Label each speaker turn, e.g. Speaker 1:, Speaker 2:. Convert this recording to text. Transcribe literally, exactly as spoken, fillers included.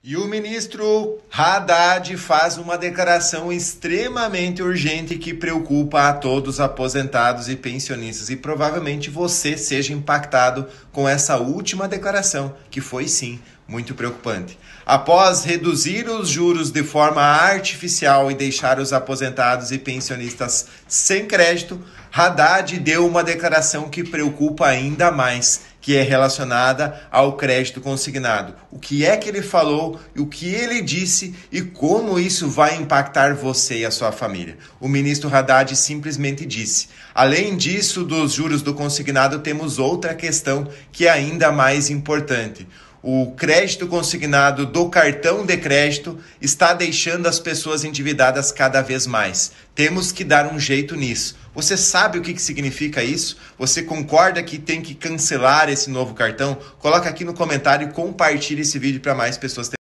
Speaker 1: E o ministro Haddad faz uma declaração extremamente urgente que preocupa a todos os aposentados e pensionistas. E provavelmente você seja impactado com essa última declaração, que foi sim muito preocupante. Após reduzir os juros de forma artificial e deixar os aposentados e pensionistas sem crédito, Haddad deu uma declaração que preocupa ainda mais, que é relacionada ao crédito consignado. O que é que ele falou, o que ele disse e como isso vai impactar você e a sua família. O ministro Haddad simplesmente disse: além disso, dos juros do consignado, temos outra questão que é ainda mais importante. O crédito consignado do cartão de crédito está deixando as pessoas endividadas cada vez mais. Temos que dar um jeito nisso. Você sabe o que significa isso? Você concorda que tem que cancelar esse novo cartão? Coloca aqui no comentário e compartilhe esse vídeo para mais pessoas terem.